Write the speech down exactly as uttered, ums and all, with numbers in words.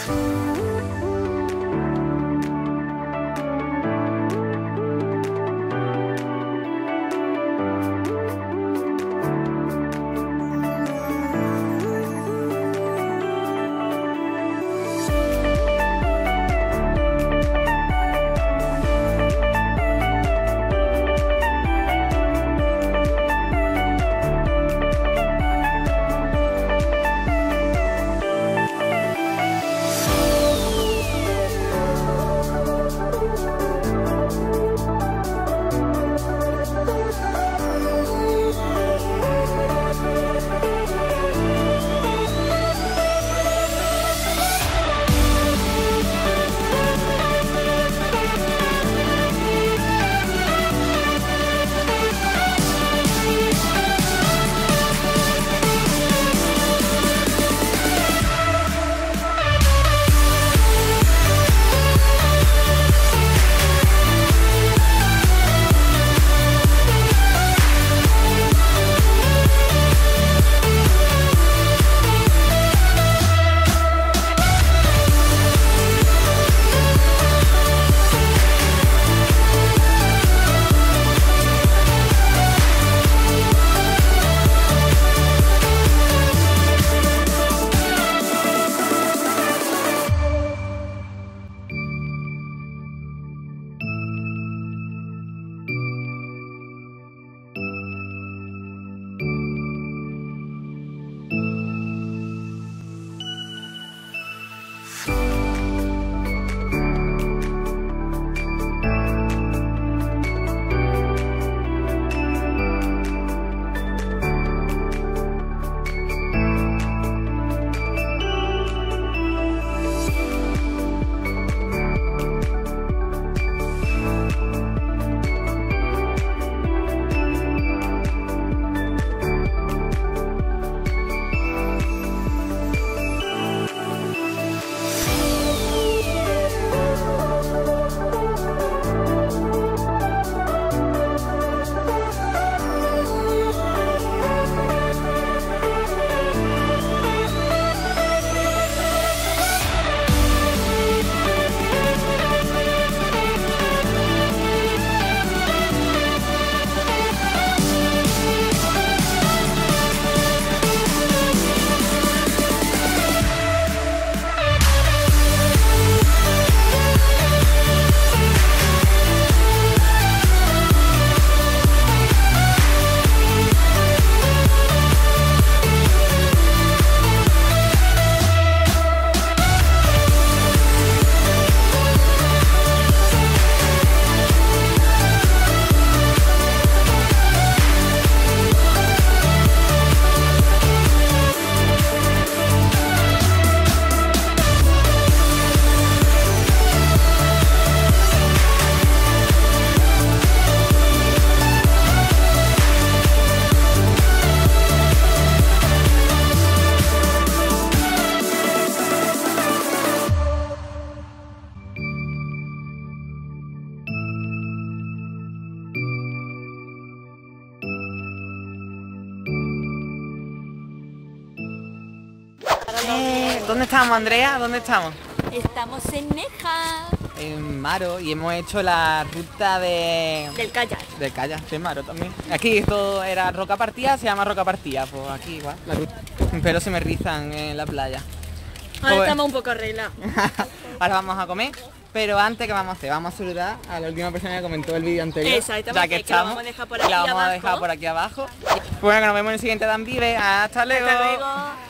Eh, ¿Dónde estamos, Andrea? ¿Dónde estamos? Estamos en Neja. En Maro, y hemos hecho la ruta de... Del kayak. Del kayak, de Maro también. Aquí esto era Roca Partida, se llama Roca Partida, pues aquí igual, la ruta. Pero se me rizan en la playa. Ahora pues... estamos un poco arreglados. Ahora vamos a comer, pero antes, ¿qué vamos a hacer? Vamos a saludar a la última persona que comentó el vídeo anterior. Exactamente, ya que, que estamos, la vamos a dejar por aquí la vamos abajo. a dejar por aquí abajo. Bueno, que nos vemos en el siguiente Dan Vive. Hasta luego. Hasta luego.